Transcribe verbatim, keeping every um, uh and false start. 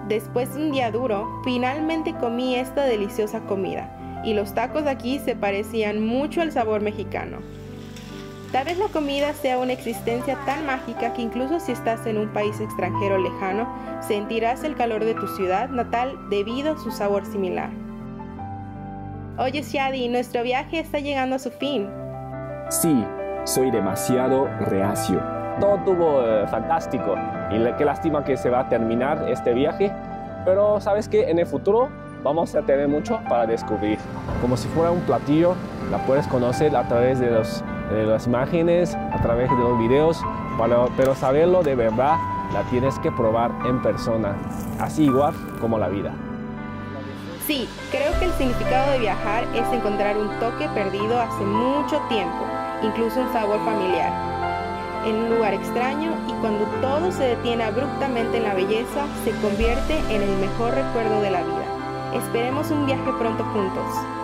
Después de un día duro, finalmente comí esta deliciosa comida, y los tacos de aquí se parecían mucho al sabor mexicano. Tal vez la comida sea una existencia tan mágica que incluso si estás en un país extranjero lejano, sentirás el calor de tu ciudad natal debido a su sabor similar. Oye Shadi, nuestro viaje está llegando a su fin. Sí, soy demasiado reacio. Todo estuvo eh, fantástico y qué lástima que se va a terminar este viaje, pero sabes que en el futuro vamos a tener mucho para descubrir. Como si fuera un platillo, la puedes conocer a través de, los, de las imágenes, a través de los videos, pero, pero saberlo de verdad la tienes que probar en persona, así igual como la vida. Sí, creo que el significado de viajar es encontrar un toque perdido hace mucho tiempo, incluso un sabor familiar, en un lugar extraño, y cuando todo se detiene abruptamente en la belleza, se convierte en el mejor recuerdo de la vida. Esperemos un viaje pronto juntos.